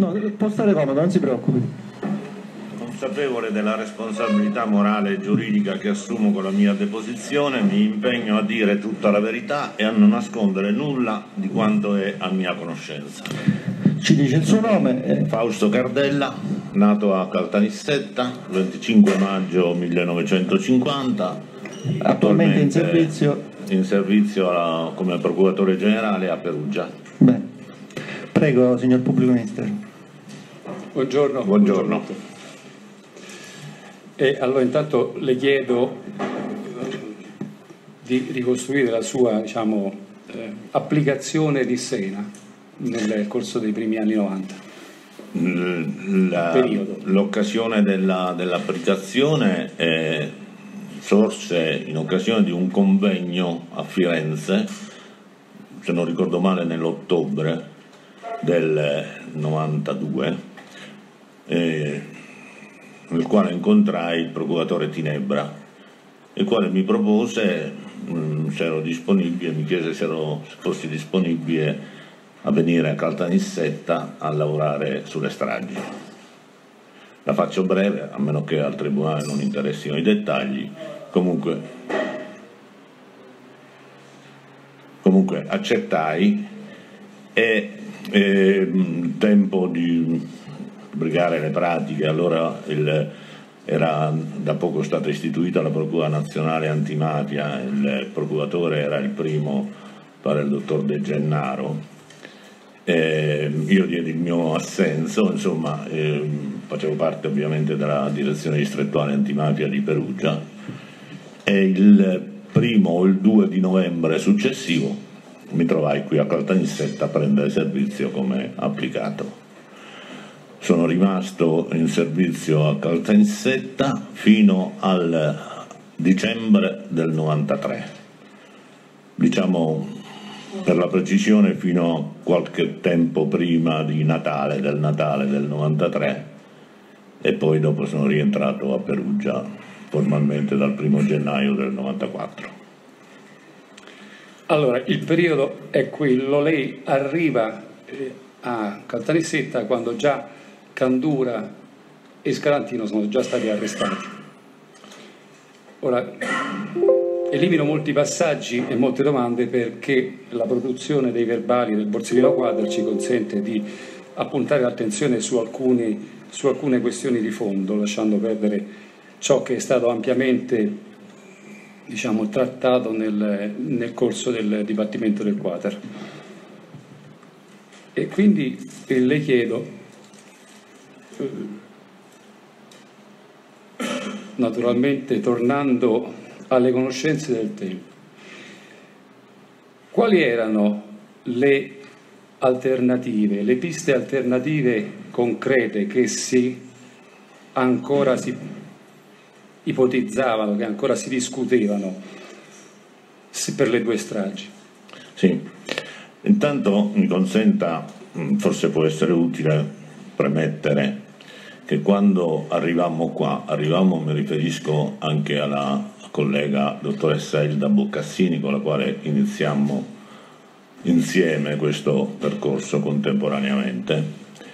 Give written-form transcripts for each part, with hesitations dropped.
No, può stare comodo, non si preoccupi. Consapevole della responsabilità morale e giuridica che assumo con la mia deposizione, mi impegno a dire tutta la verità e a non nascondere nulla di quanto è a mia conoscenza. Ci dice il suo nome? Fausto Cardella, nato a Caltanissetta, 25 maggio 1950, Attualmente in servizio come procuratore generale a Perugia. Bene. Prego, signor pubblico ministero. Buongiorno. Buongiorno. Allora intanto le chiedo di ricostruire la sua, applicazione di Sena nel corso dei primi anni 90. L'occasione dell'applicazione sorse in occasione di un convegno a Firenze, se non ricordo male nell'ottobre del 92, nel quale incontrai il procuratore Tinebra, il quale mi propose se ero disponibile, mi chiese se fossi disponibile a venire a Caltanissetta a lavorare sulle stragi. La faccio breve, a meno che al Tribunale non interessino i dettagli. Comunque accettai e tempo di sbrigare le pratiche. Allora era da poco stata istituita la Procura Nazionale Antimafia, il procuratore era il primo, pare il dottor De Gennaro. Io diedi il mio assenso, insomma, facevo parte ovviamente della direzione distrettuale antimafia di Perugia, e il 1° o il 2 di novembre successivo mi trovai qui a Caltanissetta a prendere servizio come applicato. Sono rimasto in servizio a Caltanissetta fino al dicembre del 93, diciamo per la precisione fino a qualche tempo prima del Natale del 93, e poi dopo sono rientrato a Perugia formalmente dal 1° gennaio del 94. Allora, il periodo è quello, lei arriva a Caltanissetta quando già Candura e Scarantino sono già stati arrestati. Ora, elimino molti passaggi e molte domande perché la produzione dei verbali del Borsellino Quadro ci consente di appuntare l'attenzione su alcune questioni di fondo, lasciando perdere ciò che è stato ampiamente trattato nel corso del Dibattimento del Quater. E quindi le chiedo, naturalmente tornando alle conoscenze del tempo, quali erano le alternative, le piste alternative concrete che ancora si ipotizzavano, che ancora si discutevano per le due stragi? Sì, intanto mi consenta, forse può essere utile premettere che quando arrivammo, mi riferisco anche alla collega dottoressa Elda Boccassini, con la quale iniziammo insieme questo percorso contemporaneamente,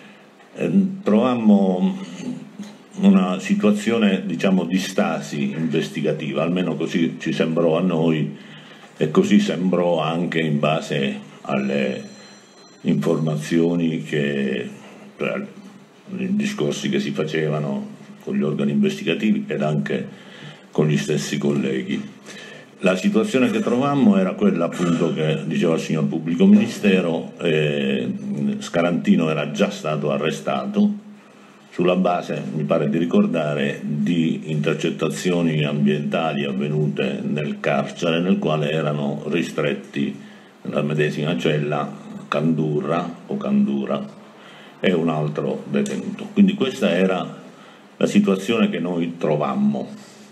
trovammo una situazione di stasi investigativa, almeno così ci sembrò a noi e così sembrò anche in base alle informazioni i discorsi che si facevano con gli organi investigativi ed anche con gli stessi colleghi. La situazione che trovammo era quella appunto che diceva il signor pubblico ministero. Scarantino era già stato arrestato sulla base, mi pare di ricordare, di intercettazioni ambientali avvenute nel carcere nel quale erano ristretti nella medesima cella Candura e un altro detenuto. Quindi questa era la situazione che noi trovammo.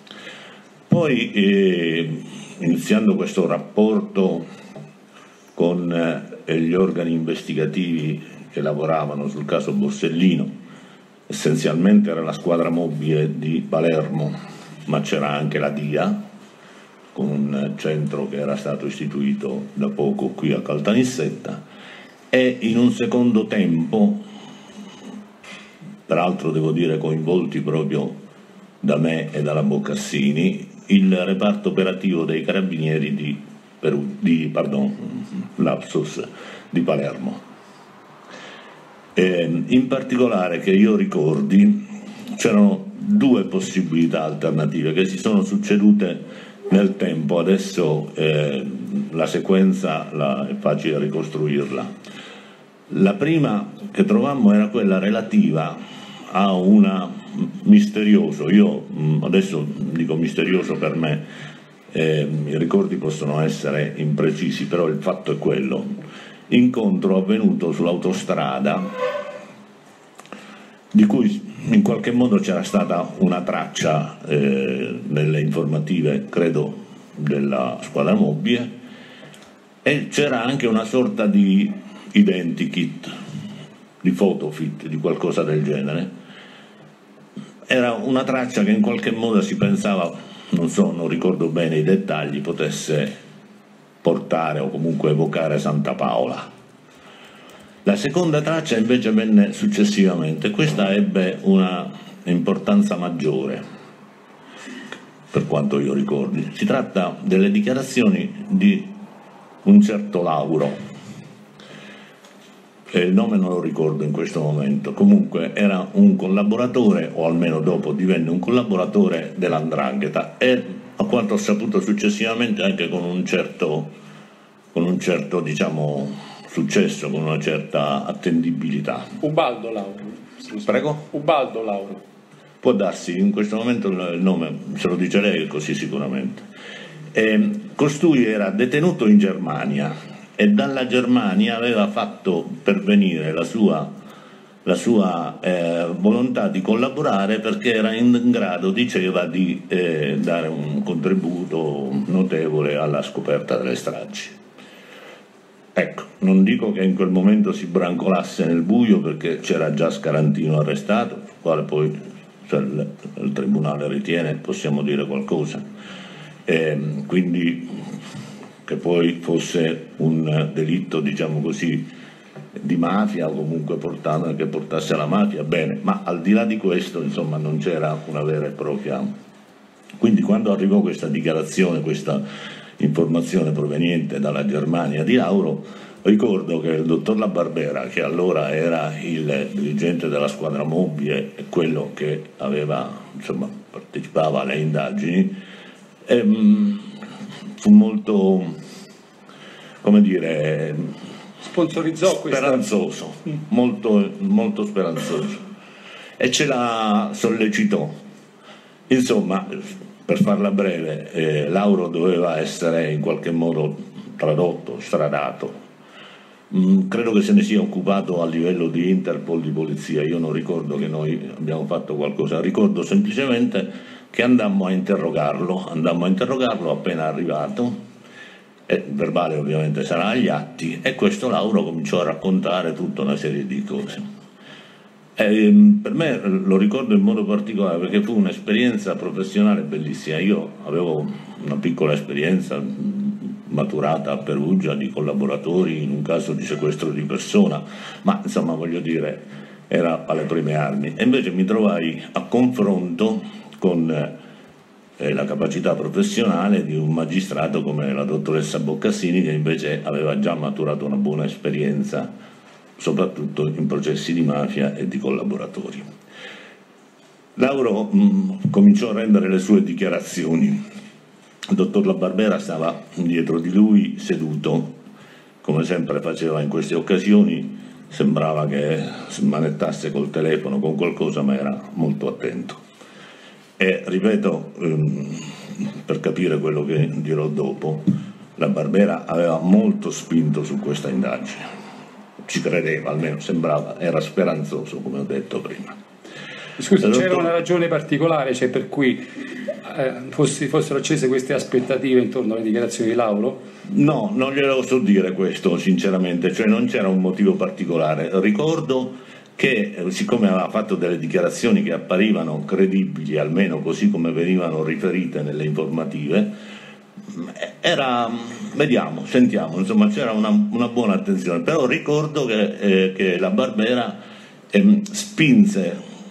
Poi iniziando questo rapporto con gli organi investigativi che lavoravano sul caso Borsellino, essenzialmente era la squadra mobile di Palermo, ma c'era anche la DIA, con un centro che era stato istituito da poco qui a Caltanissetta, e in un secondo tempo peraltro devo dire coinvolti proprio da me e dalla Boccassini, il reparto operativo dei Carabinieri di Palermo. In particolare, che io ricordi, c'erano due possibilità alternative che si sono succedute nel tempo. Adesso la sequenza è facile ricostruirla. La prima che trovammo era quella relativa a una misterioso, io adesso dico misterioso per me, i ricordi possono essere imprecisi, però il fatto è quello: incontro avvenuto sull'autostrada di cui in qualche modo c'era stata una traccia nelle informative, credo, della squadra mobile, e c'era anche una sorta di identikit, di photofit, di qualcosa del genere. Era una traccia che in qualche modo si pensava, non ricordo bene i dettagli, potesse portare o comunque evocare Santa Paola. La seconda traccia invece venne successivamente. Questa ebbe una importanza maggiore, per quanto io ricordi. Si tratta delle dichiarazioni di un certo Lauro. Il nome non lo ricordo in questo momento, comunque era un collaboratore, o almeno dopo divenne un collaboratore dell''ndrangheta, e a quanto ho saputo successivamente anche con un certo diciamo, successo, con una certa attendibilità. Ubaldo Lauro. Prego? Ubaldo Lauro. Può darsi, in questo momento il nome se lo dice lei così sicuramente. Costui era detenuto in Germania e dalla Germania aveva fatto pervenire la sua volontà di collaborare, perché era in grado, diceva, di dare un contributo notevole alla scoperta delle stragi. Ecco, non dico che in quel momento si brancolasse nel buio, perché c'era già Scarantino arrestato, sul quale poi, se il Tribunale ritiene, possiamo dire qualcosa. Quindi che poi fosse un delitto, diciamo così, di mafia, o comunque che portasse alla mafia, bene, ma al di là di questo, insomma, non c'era una vera e propria. Quindi quando arrivò questa dichiarazione, questa informazione proveniente dalla Germania di Lauro, ricordo che il dottor La Barbera, che allora era il dirigente della squadra mobile e quello che partecipava alle indagini, fu molto, come dire, sponsorizzò speranzoso, molto, molto speranzoso, e ce la sollecitò. Insomma, per farla breve, Lauro doveva essere in qualche modo tradotto, stradato. Credo che se ne sia occupato a livello di Interpol, di polizia. Io non ricordo che noi abbiamo fatto qualcosa, ricordo semplicemente che andammo a interrogarlo appena arrivato, e il verbale ovviamente sarà agli atti, e questo Lauro cominciò a raccontare tutta una serie di cose. Per me lo ricordo in modo particolare perché fu un'esperienza professionale bellissima. Io avevo una piccola esperienza maturata a Perugia di collaboratori in un caso di sequestro di persona, ma insomma, voglio dire, era alle prime armi, e invece mi trovai a confronto con la capacità professionale di un magistrato come la dottoressa Boccassini, che invece aveva già maturato una buona esperienza soprattutto in processi di mafia e di collaboratori. Lauro cominciò a rendere le sue dichiarazioni. Il dottor La Barbera stava dietro di lui seduto, come sempre faceva in queste occasioni, sembrava che smanettasse col telefono, con qualcosa, ma era molto attento. E ripeto, per capire quello che dirò dopo, La Barbera aveva molto spinto su questa indagine, ci credeva, almeno sembrava, era speranzoso, come ho detto prima. Scusi, c'era una ragione particolare, cioè, per cui fossero accese queste aspettative intorno alle dichiarazioni di Lauro? No, non glielo so dire questo sinceramente, cioè non c'era un motivo particolare. Ricordo che siccome aveva fatto delle dichiarazioni che apparivano credibili, almeno così come venivano riferite nelle informative, vediamo, sentiamo, insomma c'era una buona attenzione. Però ricordo che La Barbera spinse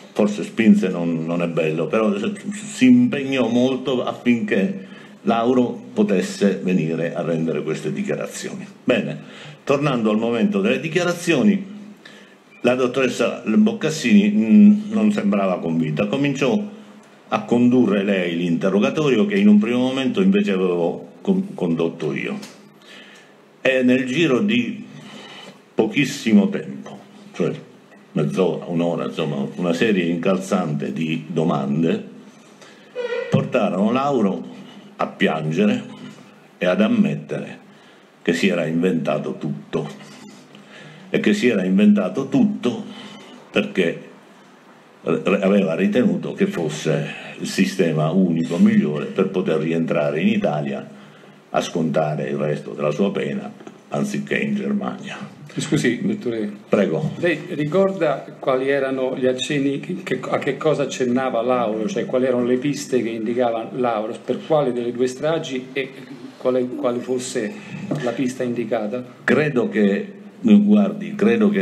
forse spinse non è bello, però si impegnò molto affinché Lauro potesse venire a rendere queste dichiarazioni. Bene, tornando al momento delle dichiarazioni, la dottoressa Boccassini non sembrava convinta, cominciò a condurre lei l'interrogatorio che in un primo momento invece avevo condotto io, e nel giro di pochissimo tempo, cioè mezz'ora, un'ora, insomma una serie incalzante di domande, portarono Lauro a piangere e ad ammettere che si era inventato tutto, e che si era inventato tutto perché aveva ritenuto che fosse il sistema unico migliore per poter rientrare in Italia a scontare il resto della sua pena anziché in Germania. Scusi, dottore. Prego. Lei ricorda quali erano gli accenni, a che cosa accennava Lauro, cioè quali erano le piste che indicava Lauro, per quale delle due stragi e quale fosse la pista indicata? Credo che, guardi,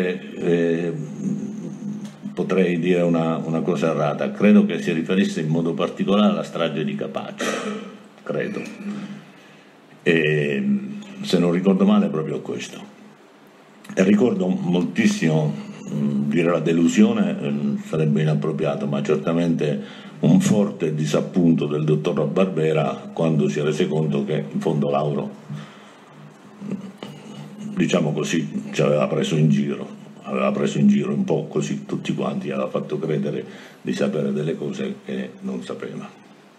potrei dire una cosa errata, credo che si riferisse in modo particolare alla strage di Capaci, credo. E, se non ricordo male, è proprio questo. E ricordo moltissimo, dire la delusione sarebbe inappropriato, ma certamente un forte disappunto del dottor Barbera quando si rese conto che in fondo Lauro, diciamo così, ci aveva preso in giro un po' così tutti quanti, aveva fatto credere di sapere delle cose che non sapeva.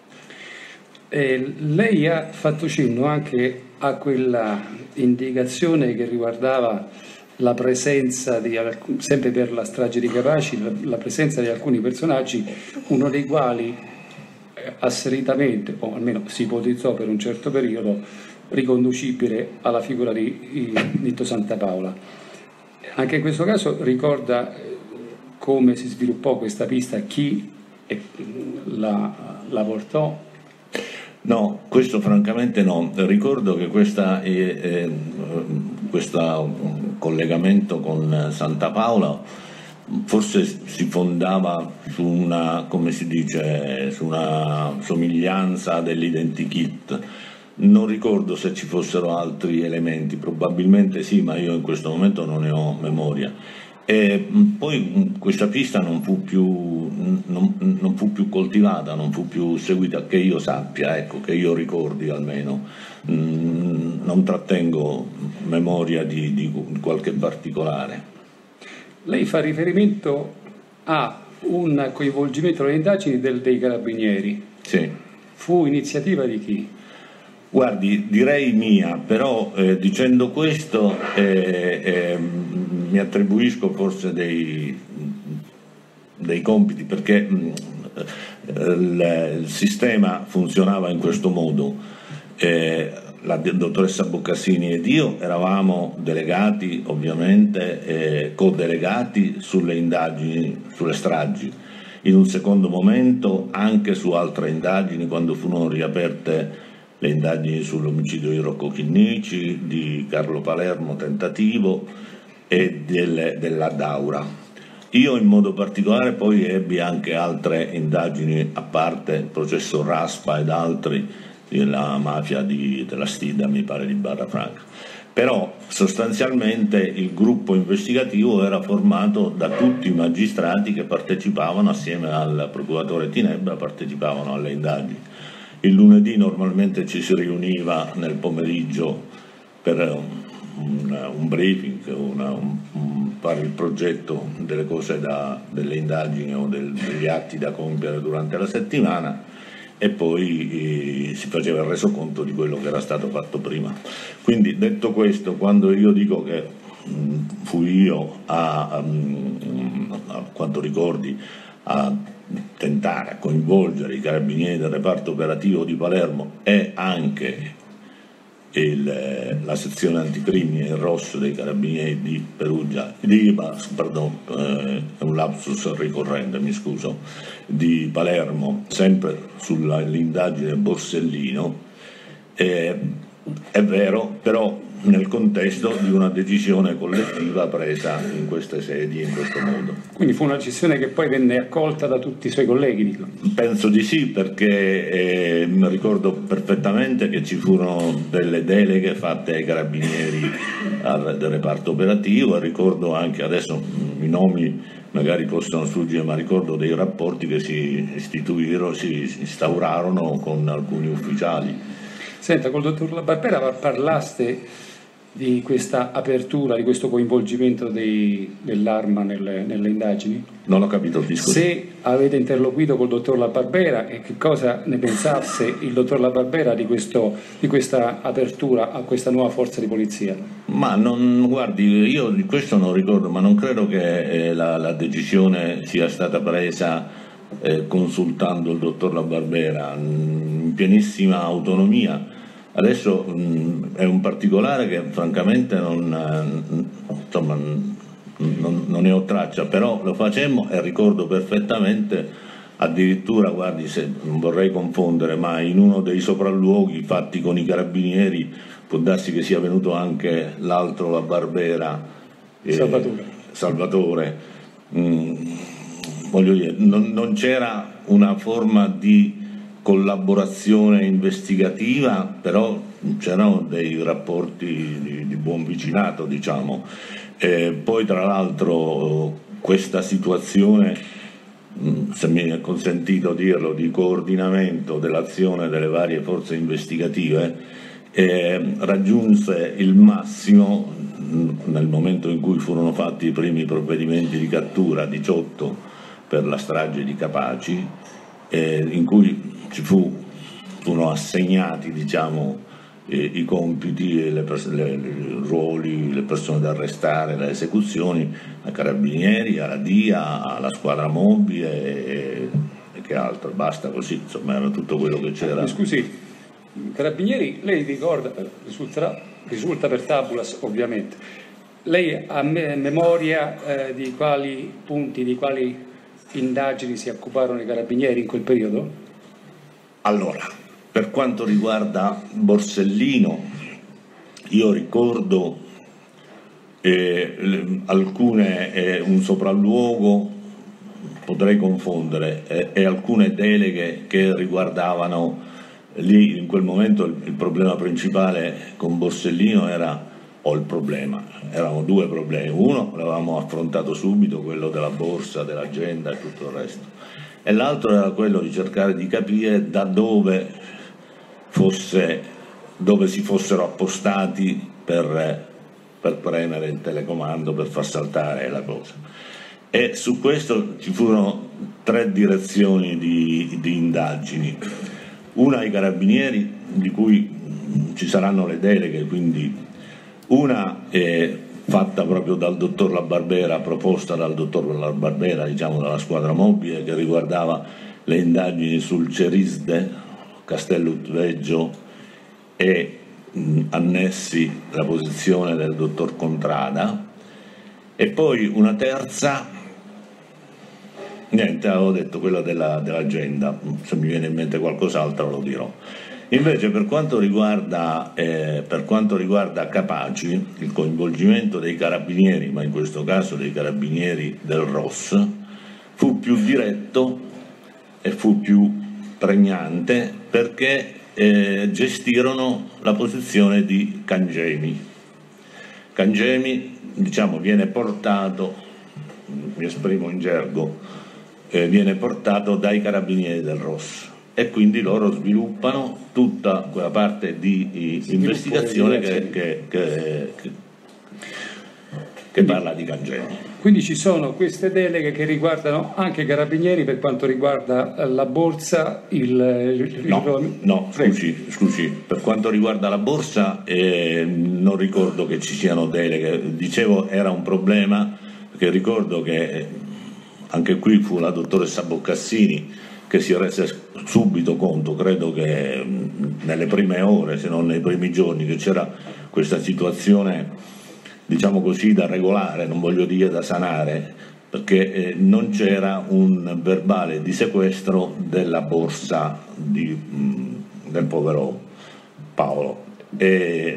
Lei ha fatto cenno anche a quella indicazione che riguardava la presenza sempre per la strage di Capaci, la presenza di alcuni personaggi, uno dei quali asseritamente, o almeno si ipotizzò per un certo periodo, riconducibile alla figura di Nitto Santapaola. Anche in questo caso ricorda come si sviluppò questa pista, chi la portò? No, questo francamente no. Ricordo che questo collegamento con Santa Paola forse si fondava su una, come si dice, su una somiglianza dell'identikit. Non ricordo se ci fossero altri elementi, probabilmente sì, ma io in questo momento non ne ho memoria. E poi questa pista non fu più coltivata, non fu più seguita, che io sappia, ecco, che io ricordi almeno. Non trattengo memoria di qualche particolare. Lei fa riferimento a un coinvolgimento nelle indagini dei carabinieri. Sì. Fu iniziativa di chi? Guardi, direi mia, però dicendo questo mi attribuisco forse dei compiti, perché il sistema funzionava in questo modo. La dottoressa Boccassini ed io eravamo delegati, ovviamente, co-delegati sulle indagini, sulle stragi. In un secondo momento anche su altre indagini, quando furono riaperte le indagini sull'omicidio di Rocco Chinnici, di Carlo Palermo, tentativo, e della Daura. Io in modo particolare poi ebbi anche altre indagini a parte, il processo Raspa ed altri, della mafia della Stida, mi pare, di Barra Franca. Però sostanzialmente il gruppo investigativo era formato da tutti i magistrati che partecipavano, assieme al procuratore Tinebra, partecipavano alle indagini. Il lunedì normalmente ci si riuniva nel pomeriggio per un briefing, fare il progetto delle cose delle indagini o degli atti da compiere durante la settimana, e poi si faceva il resoconto di quello che era stato fatto prima. Quindi, detto questo, quando io dico che fui io a quanto ricordi, a tentare a coinvolgere i carabinieri del reparto operativo di Palermo e anche la sezione anticrimine, il ROS dei carabinieri di Perugia, è un lapsus ricorrente, mi scuso, di Palermo, sempre sull'indagine Borsellino, è vero, però nel contesto di una decisione collettiva presa in queste sedi, in questo modo. Quindi fu una decisione che poi venne accolta da tutti i suoi colleghi, dico. Penso di sì, perché ricordo perfettamente che ci furono delle deleghe fatte ai carabinieri del reparto operativo, e ricordo anche, adesso i nomi magari possono sfuggire, ma ricordo dei rapporti che si instaurarono con alcuni ufficiali. Senta, col dottor La Barbera parlaste di questa apertura, di questo coinvolgimento dell'Arma nelle indagini? Non ho capito il discorso. Se avete interloquito col dottor La Barbera, e che cosa ne pensasse il dottor La Barbera di questa apertura a questa nuova forza di polizia? Ma guardi, io di questo non ricordo, ma non credo che la decisione sia stata presa consultando il dottor La Barbera, in pienissima autonomia. Adesso è un particolare che francamente non ne ho traccia, però lo facemmo e ricordo perfettamente, addirittura, guardi, non vorrei confondere, ma in uno dei sopralluoghi fatti con i carabinieri può darsi che sia venuto anche l'altro La Barbera, Salvatore. Voglio dire, non c'era una forma di collaborazione investigativa, però c'erano dei rapporti di buon vicinato, diciamo. Poi tra l'altro questa situazione, se mi è consentito dirlo, di coordinamento dell'azione delle varie forze investigative raggiunse il massimo nel momento in cui furono fatti i primi provvedimenti di cattura, 18 per la strage di Capaci, in cui furono assegnati, diciamo, i compiti e i ruoli, le persone da arrestare, le esecuzioni ai carabinieri, alla DIA, alla squadra mobile e che altro, basta così, insomma era tutto quello che c'era. Scusi, carabinieri, lei ricorda, risulta per tabulas ovviamente, lei ha memoria di quali punti, di quali indagini si occuparono i carabinieri in quel periodo? Allora, per quanto riguarda Borsellino, io ricordo un sopralluogo, potrei confondere, e alcune deleghe che riguardavano, lì in quel momento il problema principale con Borsellino erano due problemi. Uno l'avevamo affrontato subito, quello della borsa, dell'agenda e tutto il resto, e l'altro era quello di cercare di capire da dove si fossero appostati per premere il telecomando, per far saltare la cosa. E su questo ci furono 3 direzioni di indagini: una ai carabinieri, di cui ci saranno le deleghe, quindi una è fatta proprio dal dottor La Barbera, proposta dal dottor La Barbera, diciamo dalla squadra mobile, che riguardava le indagini sul Cerisde, Castello Utveggio e annessi la posizione del dottor Contrada, e poi una terza, niente, avevo detto quella dell'agenda, se mi viene in mente qualcos'altro lo dirò. Invece per quanto riguarda Capaci, il coinvolgimento dei carabinieri, ma in questo caso dei carabinieri del ROS, fu più diretto e fu più pregnante, perché gestirono la posizione di Cangemi. Cangemi, diciamo, viene portato, mi esprimo in gergo, viene portato dai carabinieri del ROS, e quindi loro sviluppano tutta quella parte di investigazione che parla di Cangemi. Quindi ci sono queste deleghe che riguardano anche i carabinieri per quanto riguarda la borsa, No, scusi, per quanto riguarda la borsa non ricordo che ci siano deleghe. Dicevo, era un problema, perché ricordo che anche qui fu la dottoressa Boccassini che si rese subito conto, credo che nelle prime ore, se non nei primi giorni, che c'era questa situazione, diciamo così, da regolare, non voglio dire da sanare, perché non c'era un verbale di sequestro della borsa del povero Paolo, e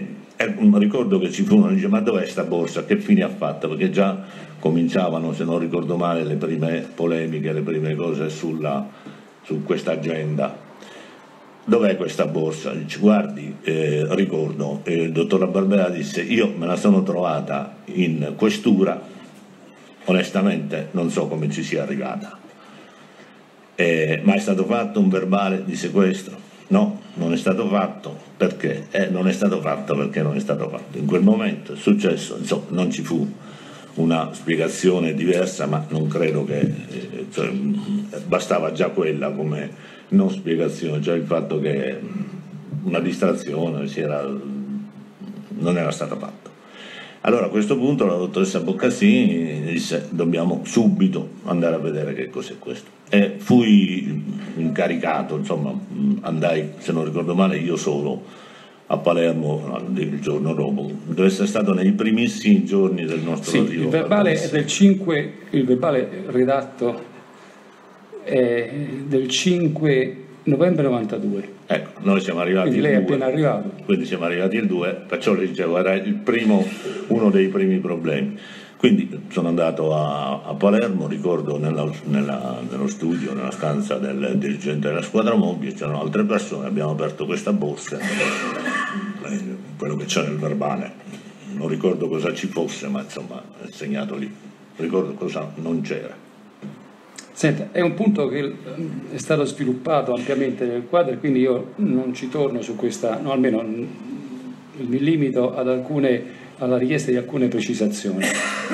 ricordo che ci fu uno che dice: ma dov'è sta borsa, che fine ha fatto? Perché già cominciavano, se non ricordo male, le prime polemiche, le prime cose su questa agenda. Dov'è questa borsa? Dice: guardi, ricordo, il dottor Barbera disse: io me la sono trovata in questura, onestamente non so come ci sia arrivata, ma è stato fatto un verbale di sequestro? No, non è stato fatto. Perché? Non è stato fatto perché non è stato fatto. In quel momento è successo, insomma, non ci fu una spiegazione diversa, ma non credo che cioè, bastava già quella come non spiegazione, cioè il fatto che una distrazione non era stata fatta. Allora a questo punto la dottoressa Boccassini disse: dobbiamo subito andare a vedere che cos'è questo, e fui incaricato, insomma andai, se non ricordo male, io solo a Palermo il giorno dopo. Deve essere stato nei primissimi giorni del nostro arrivo. Il verbale è del 5, il verbale redatto è del 5 novembre 92. Ecco, noi siamo arrivati quindi il lei 2, è appena arrivato. Quindi siamo arrivati il 2, perciò le dicevo, era uno dei primi problemi. Quindi sono andato a Palermo, ricordo nello studio, nella stanza del dirigente della squadra mobile, c'erano altre persone, abbiamo aperto questa borsa, quello che c'è nel verbale, non ricordo cosa ci fosse, ma insomma è segnato lì, ricordo cosa non c'era. Senta, è un punto che è stato sviluppato ampiamente nel quadro, e quindi io non ci torno su questa, no, almeno mi limito alla richiesta di alcune precisazioni.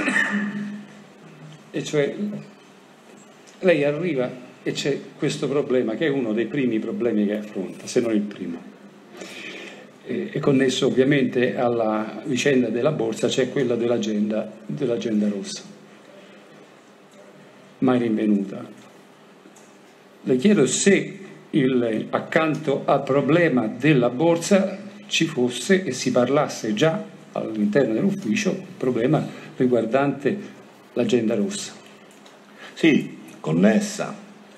E cioè, lei arriva e c'è questo problema, che è uno dei primi problemi che affronta, se non il primo. È connesso ovviamente alla vicenda della borsa, c'è quella dell'agenda rossa, mai rinvenuta. Le chiedo se accanto al problema della borsa ci fosse e si parlasse già all'interno dell'ufficio il problema riguardante l'agenda rossa. Sì, connessa,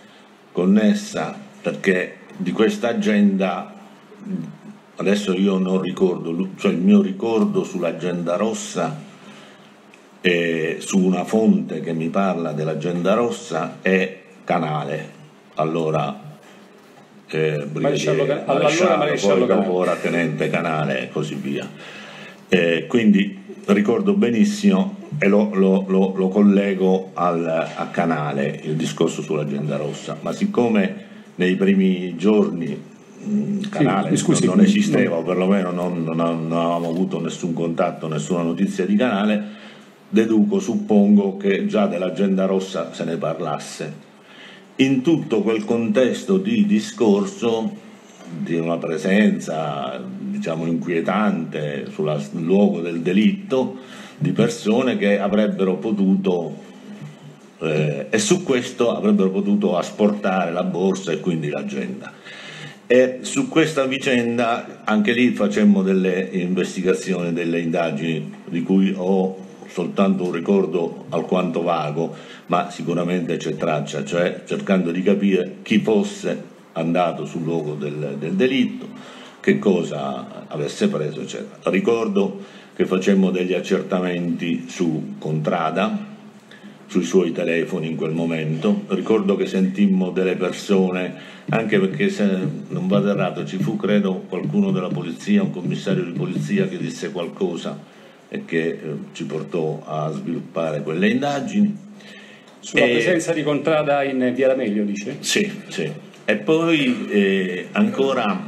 perché di questa agenda adesso io non ricordo, cioè il mio ricordo sull'agenda rossa su una fonte che mi parla dell'agenda rossa è Canale, allora Maresciallo poi dopo ora tenente Canale e così via. Quindi ricordo benissimo e lo collego a Canale il discorso sull'agenda rossa, ma siccome nei primi giorni Canale non esisteva, o perlomeno non avevamo avuto nessun contatto, nessuna notizia di Canale, suppongo che già dell'agenda rossa se ne parlasse. In tutto quel contesto di discorso di una presenza, diciamo, inquietante sul luogo del delitto di persone che avrebbero potuto e su questo avrebbero potuto asportare la borsa e quindi l'agenda. E su questa vicenda anche lì facemmo delle investigazioni, delle indagini di cui ho soltanto un ricordo alquanto vago, ma sicuramente c'è traccia, cioè cercando di capire chi fosse andato sul luogo del delitto, che cosa avesse preso, eccetera. Ricordo che facemmo degli accertamenti su Contrada, sui suoi telefoni in quel momento, ricordo che sentimmo delle persone, anche perché se non vado errato ci fu credo qualcuno della polizia, un commissario di polizia che disse qualcosa e che ci portò a sviluppare quelle indagini. Sulla presenza di Contrada in Via D'Amelio, dice? Sì, sì. E poi ancora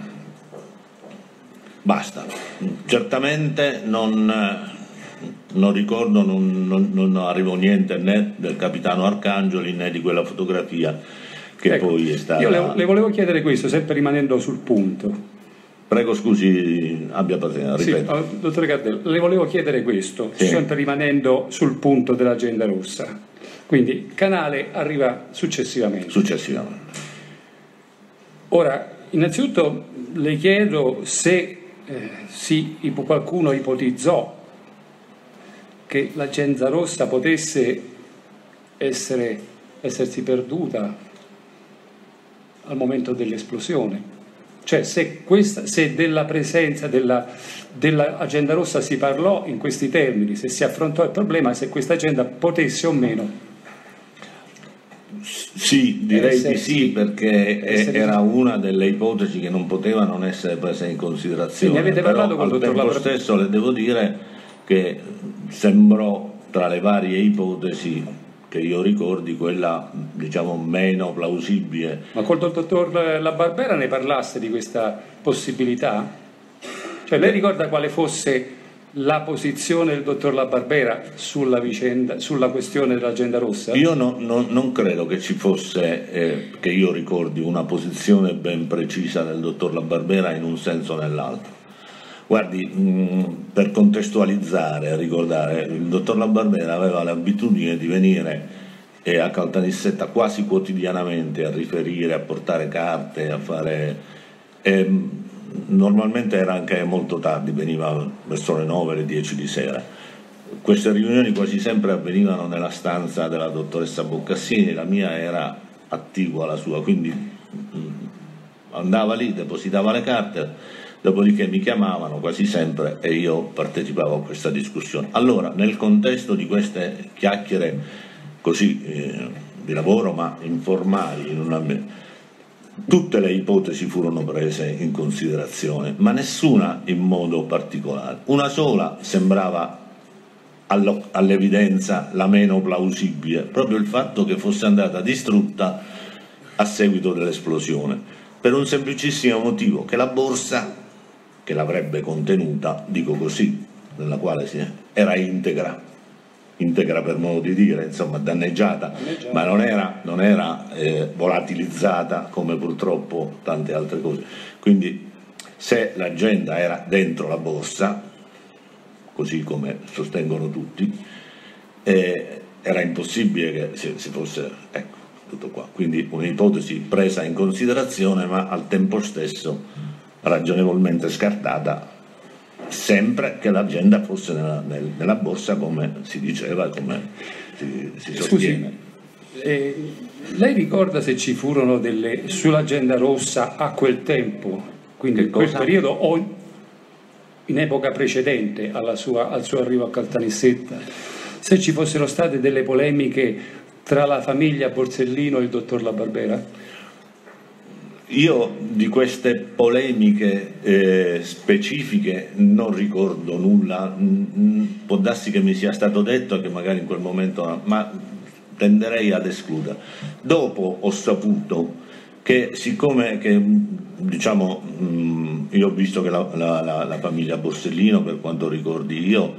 basta. Certamente non ricordo, non arrivo niente né del capitano Arcangeli né di quella fotografia che poi è stata... Io le volevo chiedere questo, sempre rimanendo sul punto. Prego, scusi, abbia pazienza, ripeto. Sì, dottore Cardello, le volevo chiedere questo, sì, sempre rimanendo sul punto dell'agenda rossa. Quindi Canale arriva successivamente. Ora, innanzitutto le chiedo se qualcuno ipotizzò che l'agenda rossa potesse essersi perduta al momento dell'esplosione. Cioè se della presenza dell'agenda rossa si parlò in questi termini, se si affrontò il problema, se questa agenda potesse o meno. Sì, direi di sì, perché era una delle ipotesi che non poteva non essere presa in considerazione. Quindi avete parlato con il dottor Al tempo stesso le devo dire che sembrò tra le varie ipotesi che io ricordi quella, diciamo, meno plausibile. Ma col dottor La Barbera ne parlaste di questa possibilità? Cioè lei ricorda quale fosse la posizione del dottor La Barbera sulla vicenda, sulla questione dell'agenda rossa? Io non credo che ci fosse, che io ricordi, una posizione ben precisa del dottor La Barbera in un senso o nell'altro. Guardi, per contestualizzare, ricordare, il dottor La Barbera aveva l'abitudine di venire a Caltanissetta quasi quotidianamente a riferire, a portare carte, a fare... normalmente era anche molto tardi, veniva verso le 9, le 10 di sera. Queste riunioni quasi sempre avvenivano nella stanza della dottoressa Boccassini, la mia era attigua alla sua, quindi andava lì, depositava le carte, dopodiché mi chiamavano quasi sempre e io partecipavo a questa discussione. Allora, nel contesto di queste chiacchiere così di lavoro ma informali, tutte le ipotesi furono prese in considerazione, ma nessuna in modo particolare. Una sola sembrava all'evidenza la meno plausibile, proprio il fatto che fosse andata distrutta a seguito dell'esplosione, per un semplicissimo motivo, che la borsa che l'avrebbe contenuta, dico così, nella quale era integra per modo di dire, insomma danneggiata, ma non era volatilizzata come purtroppo tante altre cose. Quindi se l'agenda era dentro la borsa, così come sostengono tutti, era impossibile che si fosse, ecco, tutto qua. Quindi un'ipotesi presa in considerazione ma al tempo stesso ragionevolmente scartata, sempre che l'agenda fosse nella borsa, come si diceva e come si sostiene. Scusi, lei ricorda se ci furono sull'agenda rossa a quel tempo, quindi in quel periodo o in epoca precedente al suo arrivo a Caltanissetta, se ci fossero state delle polemiche tra la famiglia Borsellino e il dottor La Barbera? Io di queste polemiche specifiche non ricordo nulla, può darsi che mi sia stato detto che magari in quel momento, ma tenderei ad escludere. Dopo ho saputo che siccome diciamo, io ho visto che la famiglia Borsellino, per quanto ricordi io,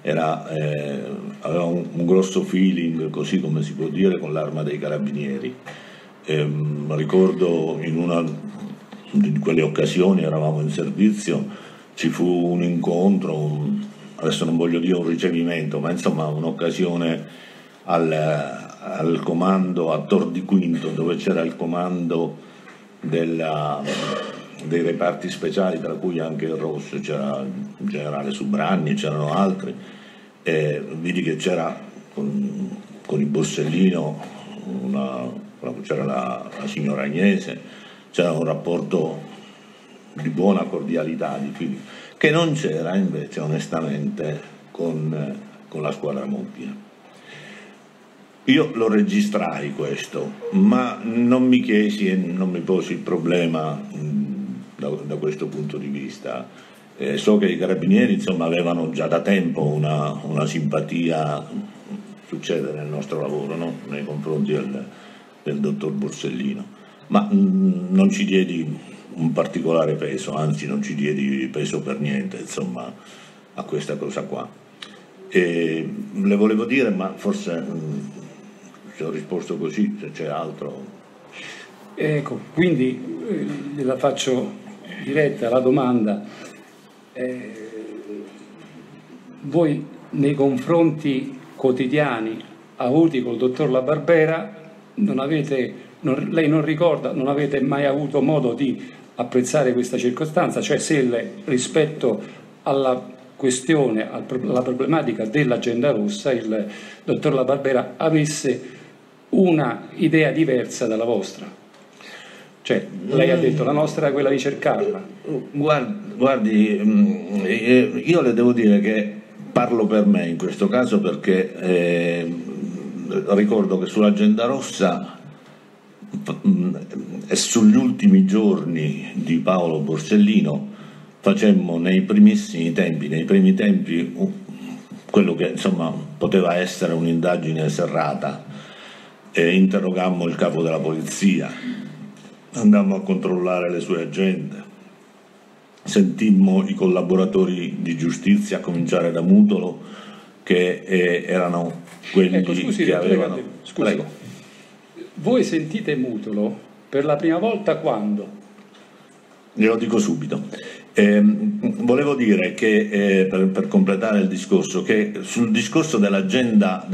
aveva un grosso feeling, così come si può dire, con l'Arma dei Carabinieri. Ricordo in una di quelle occasioni, eravamo in servizio, ci fu un incontro, adesso non voglio dire un ricevimento, ma insomma un'occasione al comando a Tor di Quinto, dove c'era il comando dei reparti speciali, tra cui anche il Rosso, c'era il generale Subranni, c'erano altri, e vidi che c'era con il Borsellino c'era la signora Agnese, c'era un rapporto di buona cordialità, che non c'era invece onestamente con la squadra mobile. Io lo registrai questo, ma non mi chiesi e non mi posi il problema da questo punto di vista. So che i carabinieri insomma avevano già da tempo una simpatia, succede nel nostro lavoro, no? Nei confronti del dottor Borsellino, ma non ci diedi un particolare peso, anzi non ci diedi peso per niente, insomma, a questa cosa qua. E le volevo dire, ma forse se ho risposto così, se c'è altro. Ecco, quindi la faccio diretta la domanda. Voi nei confronti quotidiani avuti col dottor La Barbera lei non ricorda, non avete mai avuto modo di apprezzare questa circostanza, cioè se rispetto alla questione, alla problematica dell'agenda rossa, il dottor La Barbera avesse una idea diversa dalla vostra? Cioè, lei ha detto la nostra era quella di cercarla. Guardi, io le devo dire che parlo per me in questo caso, perché ricordo che sull'Agenda Rossa e sugli ultimi giorni di Paolo Borsellino facemmo nei primi tempi quello che insomma poteva essere un'indagine serrata, interrogammo il capo della polizia, andammo a controllare le sue agende, sentimmo i collaboratori di giustizia, a cominciare da Mutolo, che erano quelli che avevano... Scusi, Prego. voi sentite Mutolo per la prima volta quando? Glielo dico subito. Volevo dire che, per completare il discorso, che sul discorso dell'agenda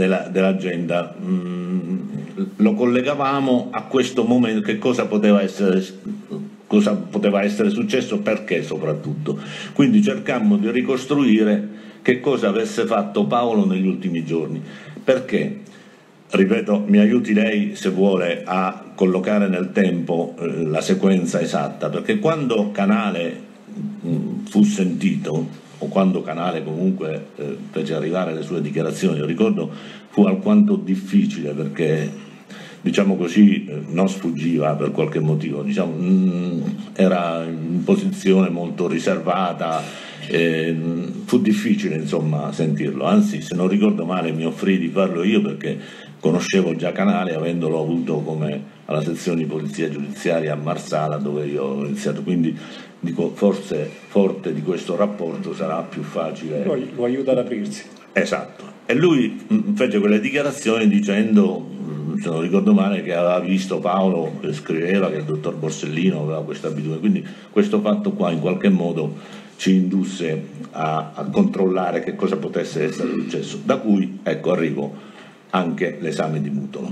lo collegavamo a questo momento, che cosa poteva essere successo, perché soprattutto. Quindi cercammo di ricostruire che cosa avesse fatto Paolo negli ultimi giorni. Perché? Ripeto, mi aiuti lei se vuole a collocare nel tempo la sequenza esatta, perché quando Canale fu sentito, o quando Canale comunque fece arrivare le sue dichiarazioni, ricordo fu alquanto difficile, perché diciamo così non sfuggiva per qualche motivo, era in posizione molto riservata, fu difficile insomma sentirlo, anzi se non ricordo male mi offrì di farlo io, perché conoscevo già Canale, avendolo avuto come alla sezione di polizia giudiziaria a Marsala, dove io ho iniziato, quindi dico, forse forte di questo rapporto sarà più facile. Lo aiuta ad aprirsi. Esatto. E lui fece quelle dichiarazioni dicendo, se non ricordo male, che aveva visto Paolo che scriveva che il dottor Borsellino aveva questa abitudine, quindi questo fatto qua in qualche modo ci indusse a controllare che cosa potesse essere successo, da cui, ecco, arrivo anche l'esame di Mutolo,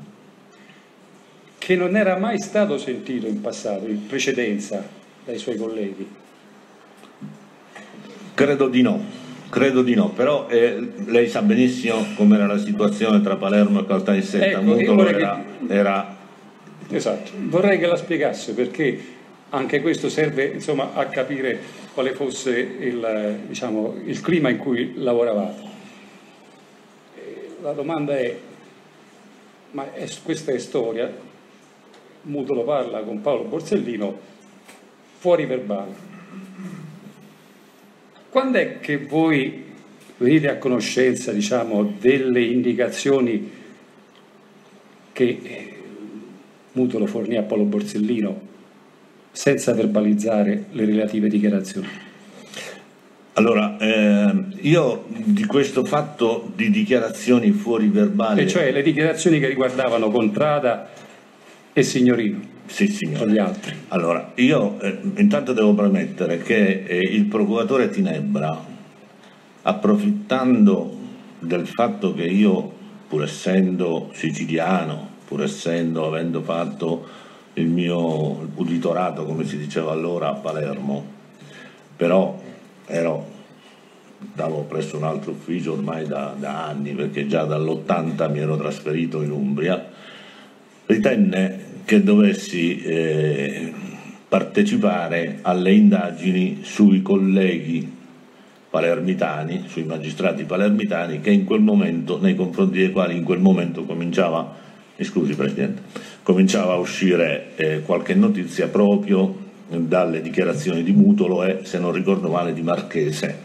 che non era mai stato sentito in passato, in precedenza, dai suoi colleghi. Credo di no, però lei sa benissimo com'era la situazione tra Palermo e Caltanissetta. Ecco, Mutolo era... Esatto, vorrei che la spiegasse, perché anche questo serve insomma a capire quale fosse il clima in cui lavoravate. La domanda è, questa è storia, Mutolo parla con Paolo Borsellino fuori verbale. Quando è che voi venite a conoscenza, delle indicazioni che Mutolo fornì a Paolo Borsellino senza verbalizzare le relative dichiarazioni? Allora, io di questo fatto di dichiarazioni fuori verbali... E cioè le dichiarazioni che riguardavano Contrada e Signorino. Sì, signore. Con gli altri. Allora, io intanto devo premettere che il procuratore Tinebra, approfittando del fatto che io, pur essendo siciliano, avendo fatto il mio uditorato, come si diceva allora, a Palermo, però stavo presso un altro ufficio ormai da anni, perché già dall'80 mi ero trasferito in Umbria, ritenne che dovessi partecipare alle indagini sui colleghi palermitani, sui magistrati palermitani, che in quel momento, nei confronti dei quali in quel momento cominciava a uscire qualche notizia proprio dalle dichiarazioni di Mutolo e, se non ricordo male, di Marchese.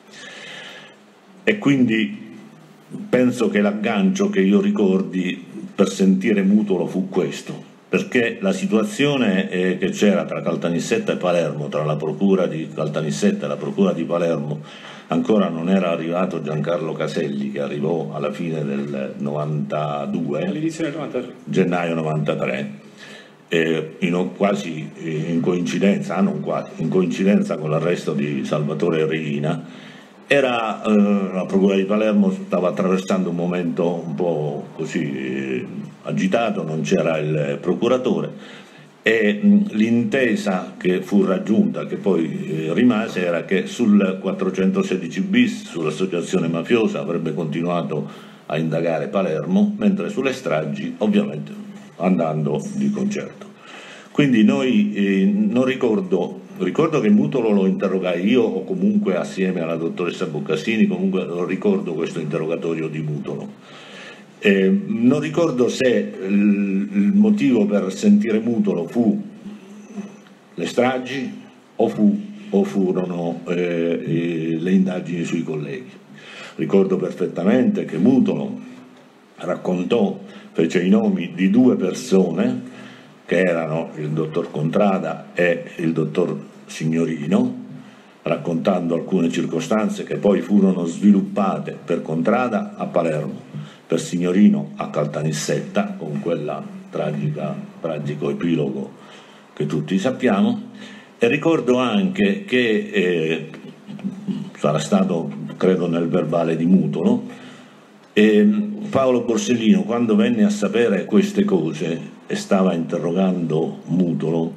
E quindi penso che l'aggancio che io ricordi per sentire Mutolo fu questo, perché la situazione che c'era tra Caltanissetta e Palermo, tra la procura di Caltanissetta e la procura di Palermo, ancora non era arrivato Giancarlo Caselli, che arrivò alla fine del 92, all'inizio del 93. Gennaio 93, quasi in coincidenza, in coincidenza con l'arresto di Salvatore Reina. La procura di Palermo stava attraversando un momento un po' così agitato, non c'era il procuratore, e l'intesa che fu raggiunta, che poi rimase, era che sul 416 bis, sull'associazione mafiosa, avrebbe continuato a indagare Palermo, mentre sulle stragi ovviamente andando di concerto. Quindi noi non ricordo che Mutolo lo interrogai io o comunque assieme alla dottoressa Boccassini, comunque lo ricordo questo interrogatorio di Mutolo. Non ricordo se il motivo per sentire Mutolo fu le stragi o furono le indagini sui colleghi. Ricordo perfettamente che Mutolo fece i nomi di 2 persone che erano il dottor Contrada e il dottor Signorino, raccontando alcune circostanze che poi furono sviluppate per Contrada a Palermo, per Signorino a Caltanissetta, con quella tragico epilogo che tutti sappiamo. E ricordo anche che sarà stato, credo, nel verbale di Mutolo, Paolo Borsellino, quando venne a sapere queste cose e stava interrogando Mutolo,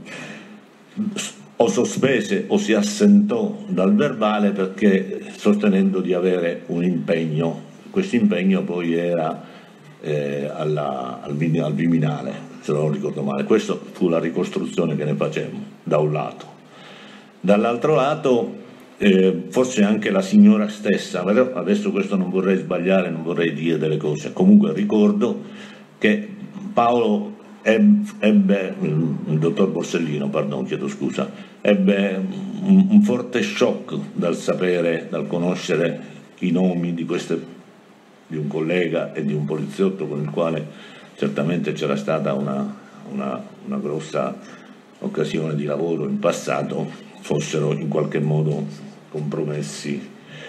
o sospese o si assentò dal verbale perché sostenendo di avere un impegno. Questo impegno poi era al Viminale, se non ricordo male. Questa fu la ricostruzione che ne facemmo, da un lato. Dall'altro lato forse anche la signora stessa, però adesso questo non vorrei sbagliare, non vorrei dire delle cose. Comunque ricordo che Paolo ebbe, il dottor Borsellino, chiedo scusa, ebbe un forte shock dal sapere, dal conoscere i nomi di un collega e di un poliziotto con il quale certamente c'era stata una grossa occasione di lavoro in passato, fossero in qualche modo compromessi.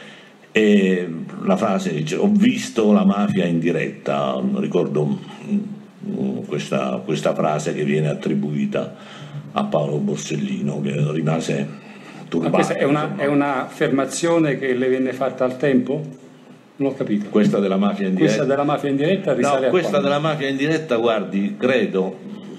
E la frase dice: ho visto la mafia in diretta, ricordo questa frase che viene attribuita a Paolo Borsellino, che rimase turbato. Ma questa è un'affermazione che le venne fatta al tempo? Non ho capito. Questa della mafia in diretta? Questa della mafia in diretta risale a questa quando? della mafia in diretta, guardi, credo,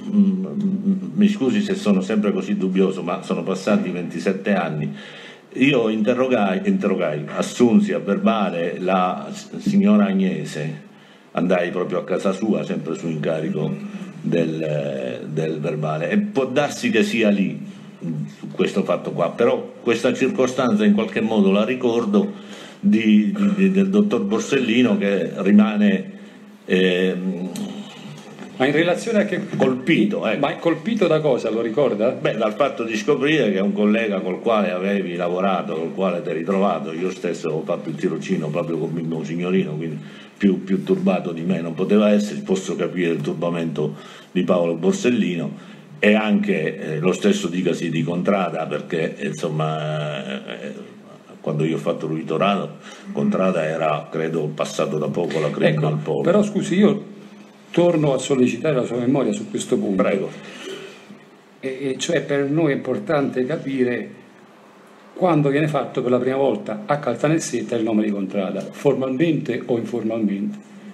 mi scusi se sono sempre così dubbioso, ma sono passati 27 anni. Io interrogai, assunsi a verbale la signora Agnese, andai proprio a casa sua, sempre su incarico del verbale, e può darsi che sia lì questo fatto qua, però questa circostanza in qualche modo la ricordo del dottor Borsellino, che rimane ma in relazione a che colpito, ma colpito da cosa, lo ricorda? Beh, dal fatto di scoprire che un collega col quale avevi lavorato, col quale ti eri ritrovato, io stesso ho fatto il tirocino proprio con Mimmo Signorino, quindi più turbato di me non poteva essere. Posso capire il turbamento di Paolo Borsellino, e anche lo stesso dicasi di Contrada, perché insomma quando io ho fatto l'uditorato Contrada era, credo, passato da poco la criminal polo. Però scusi, io torno a sollecitare la sua memoria su questo punto. Prego. E cioè, per noi è importante capire quando viene fatto per la prima volta a Caltanissetta il nome di Contrada, formalmente o informalmente.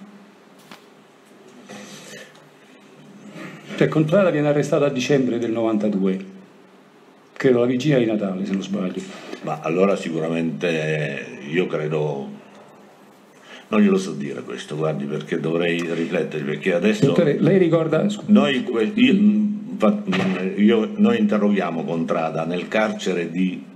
Cioè, Contrada viene arrestato a dicembre del 92, credo la vigilia di Natale, se non sbaglio. Ma allora sicuramente io credo, non glielo so dire questo, guardi, perché dovrei riflettere, perché adesso... Dottore, lei ricorda... Noi interroghiamo Contrada nel carcere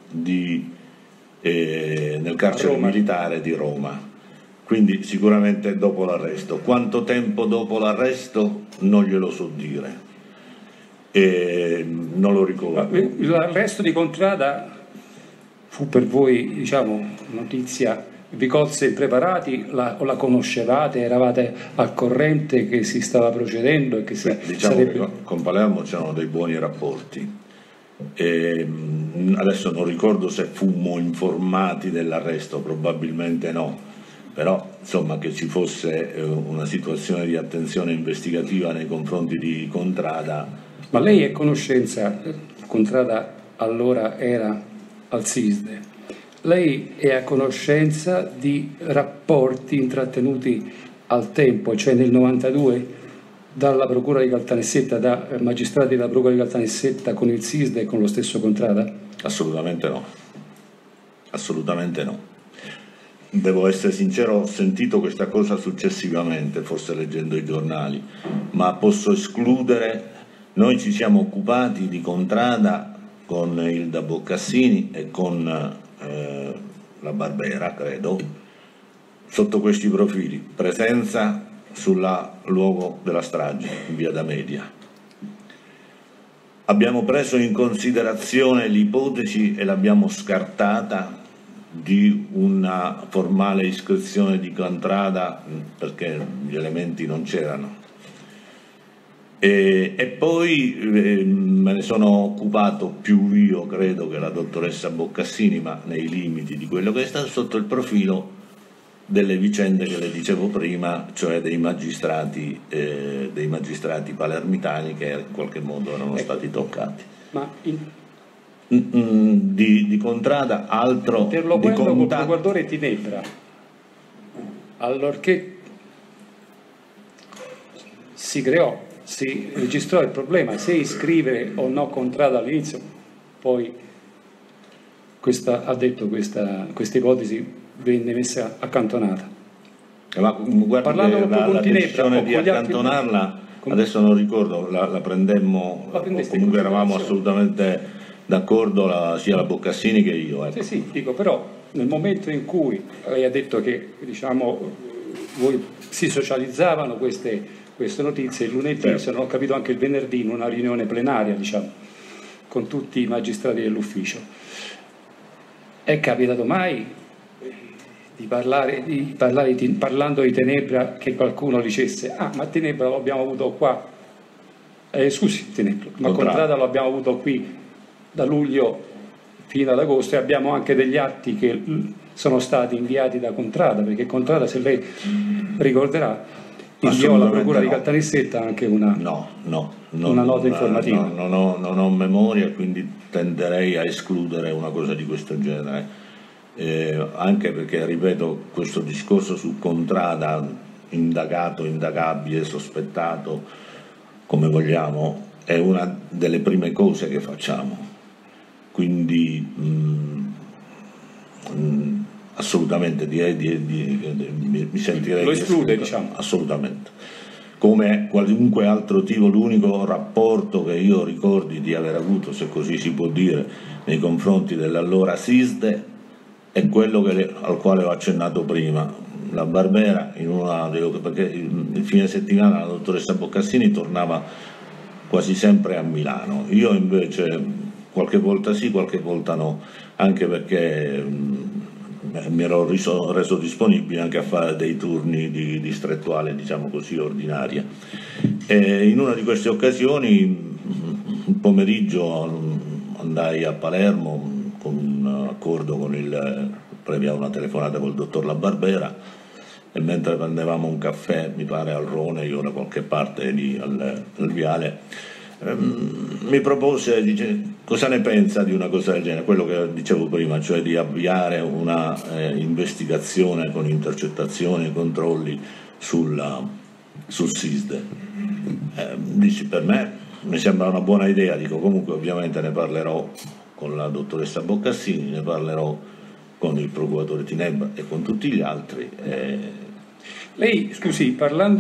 nel carcere militare di Roma, quindi sicuramente dopo l'arresto. Quanto tempo dopo l'arresto non glielo so dire, non lo ricordo. L'arresto di Contrada fu per voi, diciamo, notizia, vi colse impreparati, o la conoscevate, eravate al corrente che si stava procedendo e che diciamo che con Palermo c'erano dei buoni rapporti. Adesso non ricordo se fummo informati dell'arresto, probabilmente no, però insomma che ci fosse una situazione di attenzione investigativa nei confronti di Contrada. Ma lei è conoscenza, Contrada allora era al SISDE, lei è a conoscenza di rapporti intrattenuti al tempo, cioè nel 92, dalla Procura di Caltanissetta, da magistrati della Procura di Caltanissetta con il SISDE e con lo stesso Contrada? Assolutamente no, assolutamente no. Devo essere sincero, ho sentito questa cosa successivamente, forse leggendo i giornali, ma posso escludere, Noi ci siamo occupati di Contrada con Ilda Boccassini e con la Barbera, credo, sotto questi profili: presenza sul luogo della strage in via D'Amedia. Abbiamo preso in considerazione l'ipotesi e l'abbiamo scartata di una formale iscrizione di Contrada perché gli elementi non c'erano. E poi me ne sono occupato più io, credo, che la dottoressa Boccassini, ma nei limiti di quello che è stato, sotto il profilo delle vicende che le dicevo prima, cioè dei magistrati palermitani che in qualche modo erano stati toccati. Ma di Contrada altro interloquendo col procuratore Tinebra, allorché si registrò il problema se iscrivere o no Contrada all'inizio, poi ha detto questa ipotesi venne messa accantonata. Ma guarda, parlando la decisione di accantonarla, adesso non ricordo, la prendemmo, comunque eravamo assolutamente d'accordo sia la Boccassini che io. Ecco. Sì, dico, però nel momento in cui lei ha detto che, diciamo, voi si socializzavano queste notizie, il lunedì, certo, se non ho capito anche il venerdì, in una riunione plenaria, diciamo, con tutti i magistrati dell'ufficio. È capitato mai parlando di Tenebra, che qualcuno dicesse: ah, ma Tenebra lo abbiamo avuto qua, scusi Tenebra, ma Contrada lo abbiamo avuto qui da luglio fino ad agosto, e abbiamo anche degli atti che sono stati inviati da Contrada, perché Contrada, se lei ricorderà, inviò alla procura di Caltanissetta anche una nota informativa. Non ho memoria, quindi tenderei a escludere una cosa di questo genere. Anche perché, ripeto, questo discorso su Contrada, indagato, indagabile, sospettato, come vogliamo, è una delle prime cose che facciamo, quindi assolutamente mi sentirei lo esclude, diciamo. Assolutamente, come qualunque altro tipo. L'unico rapporto che io ricordi di aver avuto, se così si può dire, nei confronti dell'allora SISDE è quello al quale ho accennato prima. La Barbera, perché il fine settimana la dottoressa Boccassini tornava quasi sempre a Milano, io invece qualche volta sì, qualche volta no, anche perché mi ero reso disponibile anche a fare dei turni di distrettuale, diciamo così, ordinaria. E in una di queste occasioni, un pomeriggio, andai a Palermo con un accordo previa una telefonata col dottor La Barbera, e mentre prendevamo un caffè, mi pare al Rone, io da qualche parte lì al Viale, mi propose, dice: cosa ne pensa di una cosa del genere, quello che dicevo prima, cioè di avviare una investigazione con intercettazioni e controlli sul SISDE. Dici: per me mi sembra una buona idea. Dico: comunque ovviamente ne parlerò con la dottoressa Boccassini, ne parlerò con il procuratore Tinebra e con tutti gli altri. Lei, scusi,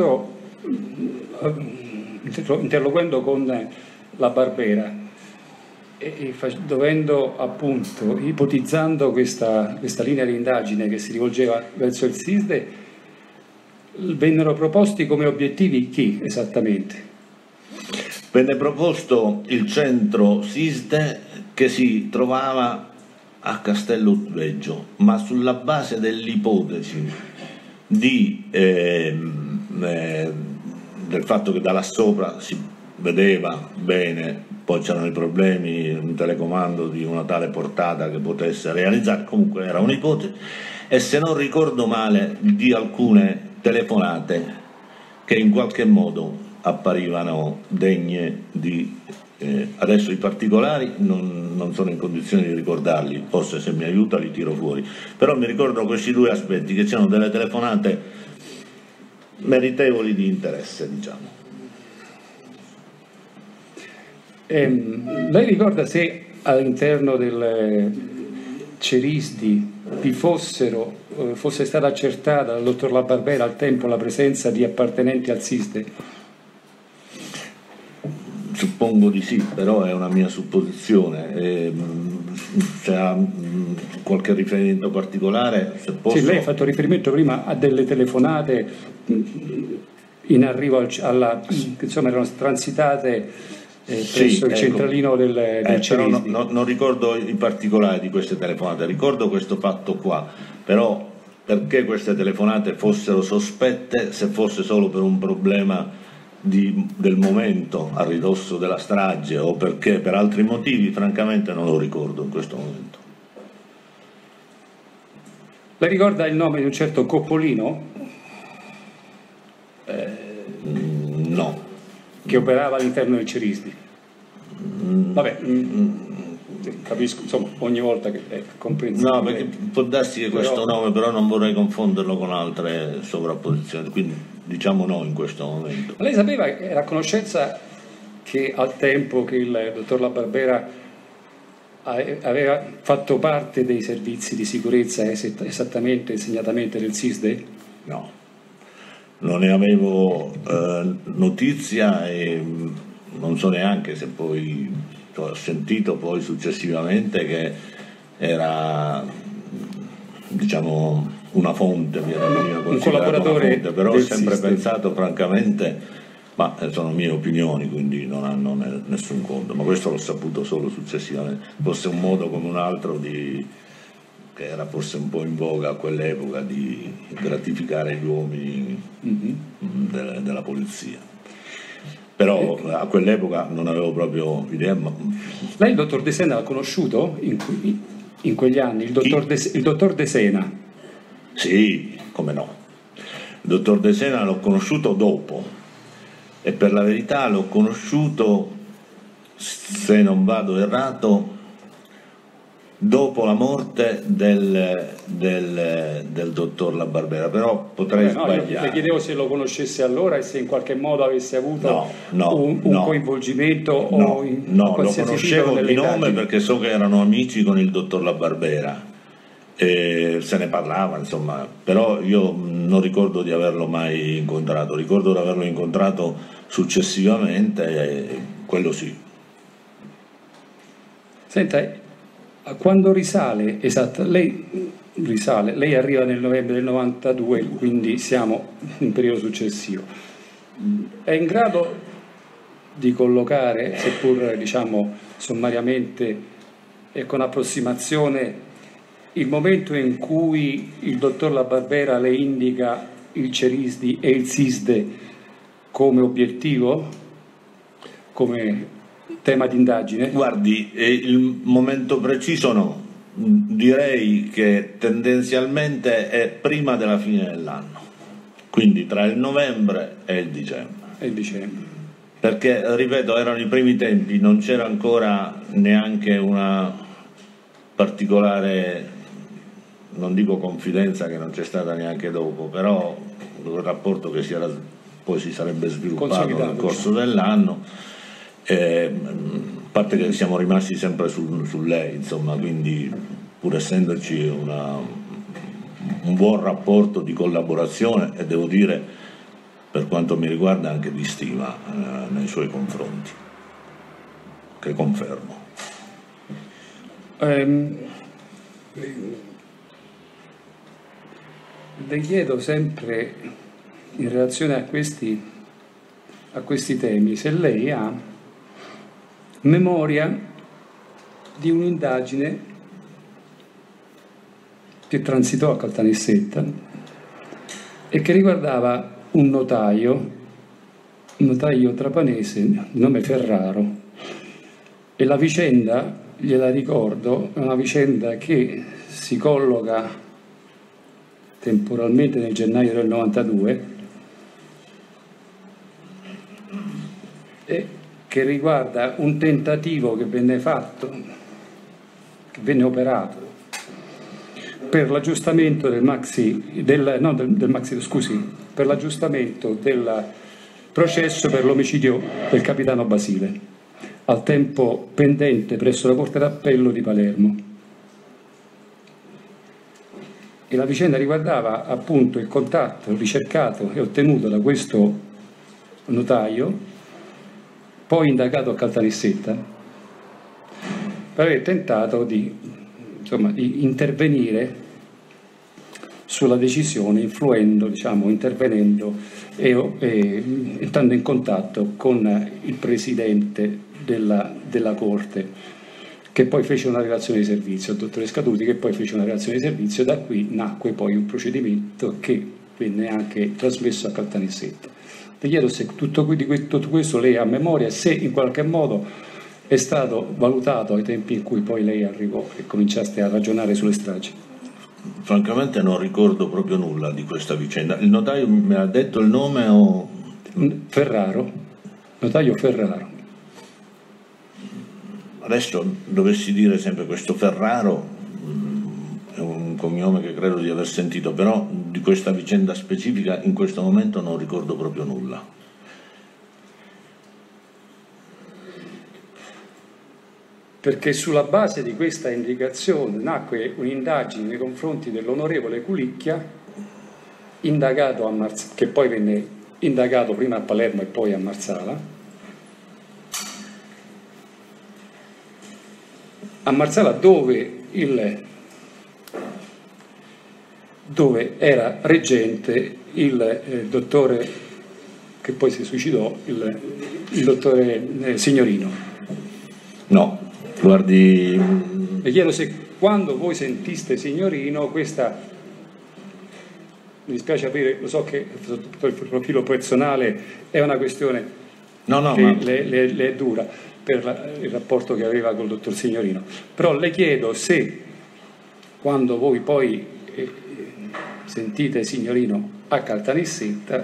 interloquendo con la Barbera dovendo, appunto, ipotizzando questa linea di indagine che si rivolgeva verso il SISDE, vennero proposti come obiettivi chi esattamente? Venne proposto il centro SISDE che si trovava a Castello Veggio, ma sulla base dell'ipotesi del fatto che da là sopra si vedeva bene, poi c'erano i problemi, un telecomando di una tale portata che potesse realizzare, comunque era un'ipotesi, e se non ricordo male di alcune telefonate che in qualche modo apparivano degne di... adesso i particolari non sono in condizione di ricordarli, forse se mi aiuta li tiro fuori, però mi ricordano questi due aspetti, che c'erano delle telefonate meritevoli di interesse, diciamo. Lei ricorda se all'interno del Cerisdi fosse stata accertata dal dottor La Barbera al tempo la presenza di appartenenti al SISDE? Suppongo di sì, però è una mia supposizione. Se ha qualche riferimento particolare, se posso... Sì, lei ha fatto riferimento prima a delle telefonate in arrivo insomma erano transitate presso il ecco, centralino del Cerisdi. Non ricordo i particolari di queste telefonate, ricordo questo fatto qua, però perché queste telefonate fossero sospette, se fosse solo per un problema del momento a ridosso della strage o perché per altri motivi, francamente non lo ricordo in questo momento. Lei ricorda il nome di un certo Coppolino? No. Che operava all'interno del Cerisdi? Vabbè, capisco, insomma, ogni volta che è comprensibile. No, perché può darsi che questo nome, però non vorrei confonderlo con altre sovrapposizioni, quindi diciamo no in questo momento. Ma lei sapeva, era a conoscenza che al tempo che il dottor La Barbera aveva fatto parte dei servizi di sicurezza esattamente, segnatamente del SISDE? No, non ne avevo notizia e non so neanche se poi ho sentito poi successivamente che era, diciamo, una fonte, un collaboratore, fonte, però ho sempre SISDE. pensato francamente, ma sono mie opinioni, quindi non hanno nessun conto, ma questo l'ho saputo solo successivamente, fosse un modo come un altro che era forse un po' in voga a quell'epoca di gratificare gli uomini della polizia. Però a quell'epoca non avevo proprio idea. Lei il dottor De Sena l'ha conosciuto in quegli anni? Il dottor De Sena? Sì, come no. Il dottor De Sena l'ho conosciuto dopo e per la verità l'ho conosciuto, se non vado errato, dopo la morte del dottor La Barbera, però potrei sbagliare. Io le chiedevo se lo conoscesse allora e se in qualche modo avesse avuto un coinvolgimento o lo qualsiasi conoscevo di nome perché so che erano amici con il dottor La Barbera e se ne parlava, insomma, però io non ricordo di averlo mai incontrato, ricordo di averlo incontrato successivamente, quello sì. Senta, a quando risale, esatto, lei arriva nel novembre del 92, quindi siamo in un periodo successivo. È in grado di collocare, seppur diciamo sommariamente e con approssimazione, il momento in cui il dottor La Barbera le indica il Cerisdi e il SISDE come obiettivo, come tema di indagine? Guardi, il momento preciso no, direi che tendenzialmente è prima della fine dell'anno, quindi tra il novembre e il dicembre. Perché, ripeto, erano i primi tempi, non c'era ancora neanche una particolare, non dico confidenza che non c'è stata neanche dopo, però un rapporto che poi si sarebbe sviluppato nel corso dell'anno. A parte che siamo rimasti sempre su lei, insomma, quindi pur essendoci un buon rapporto di collaborazione e devo dire, per quanto mi riguarda, anche di stima nei suoi confronti, che confermo. Le chiedo sempre, in relazione a questi temi, se lei ha memoria di un'indagine che transitò a Caltanissetta e che riguardava un notaio trapanese di nome Ferraro, e la vicenda, gliela ricordo, è una vicenda che si colloca temporalmente nel gennaio del 92 e che riguarda un tentativo che venne fatto, che venne operato per l'aggiustamento per l'aggiustamento del processo per l'omicidio del capitano Basile, al tempo pendente presso la Corte d'Appello di Palermo. E la vicenda riguardava appunto il contatto ricercato e ottenuto da questo notaio poi indagato a Caltanissetta per aver tentato di intervenire sulla decisione, influendo, intervenendo e entrando in contatto con il presidente della Corte, che poi fece una relazione di servizio, il dottore Scaduti, che poi fece una relazione di servizio. Da qui nacque poi un procedimento che venne anche trasmesso a Caltanissetta. Le chiedo se tutto questo lei ha a memoria, se in qualche modo è stato valutato ai tempi in cui poi lei arrivò e cominciaste a ragionare sulle stragi. Francamente non ricordo proprio nulla di questa vicenda. Il notaio mi ha detto il nome o... Ferraro, notaio Ferraro. Adesso dovessi dire sempre questo Ferraro, è un cognome che credo di aver sentito, però di questa vicenda specifica in questo momento non ricordo proprio nulla. Perché sulla base di questa indicazione nacque un'indagine nei confronti dell'onorevole Culicchia, indagato che poi venne indagato prima a Palermo e poi a Marsala. A Marsala dove era reggente il dottore che poi si suicidò, il dottore Signorino. No, guardi... Le chiedo se quando voi sentiste Signorino questa, mi dispiace aprire, lo so che sotto il profilo personale è una questione che le è dura per il rapporto che aveva col dottor Signorino, però le chiedo se quando voi poi sentite Signorino a Caltanissetta,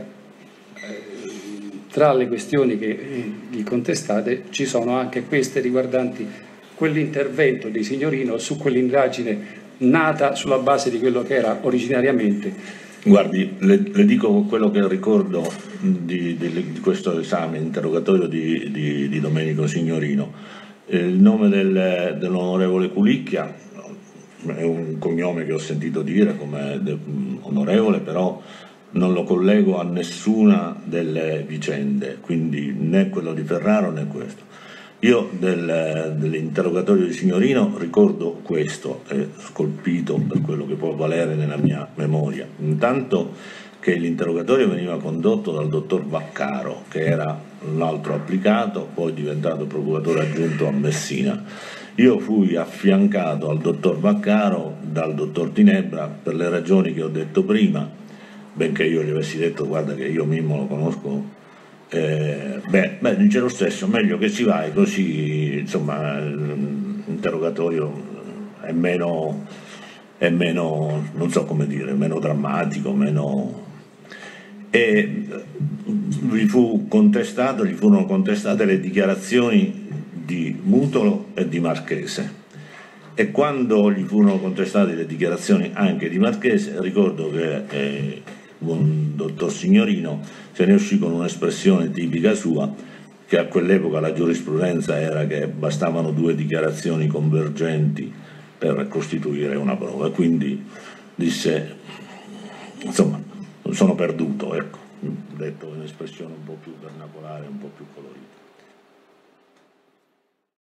tra le questioni che gli contestate ci sono anche queste riguardanti quell'intervento di Signorino su quell'indagine nata sulla base di quello che era originariamente. Guardi, le dico quello che ricordo di questo esame interrogatorio di Domenico Signorino. Il nome dell'onorevole Culicchia è un cognome che ho sentito dire come onorevole, però non lo collego a nessuna delle vicende, quindi né quello di Ferraro né questo. Io dell'interrogatorio di Signorino ricordo questo, è scolpito per quello che può valere nella mia memoria. Intanto che l'interrogatorio veniva condotto dal dottor Vaccaro, che era l'altro applicato, poi diventato procuratore aggiunto a Messina. Io fui affiancato al dottor Vaccaro dal dottor Tinebra per le ragioni che ho detto prima, benché io gli avessi detto guarda che io Mimmo lo conosco. Dice lo stesso, meglio che si vai, così insomma l'interrogatorio è meno, non so come dire, meno drammatico, e gli furono contestate le dichiarazioni di Mutolo e di Marchese, e quando gli furono contestate le dichiarazioni anche di Marchese ricordo che un dottor Signorino se ne uscì con un'espressione tipica sua, che a quell'epoca la giurisprudenza era che bastavano 2 dichiarazioni convergenti per costituire una prova, e quindi disse, insomma, sono perduto, ecco, detto in un'espressione un po' più vernacolare, un po' più colorita.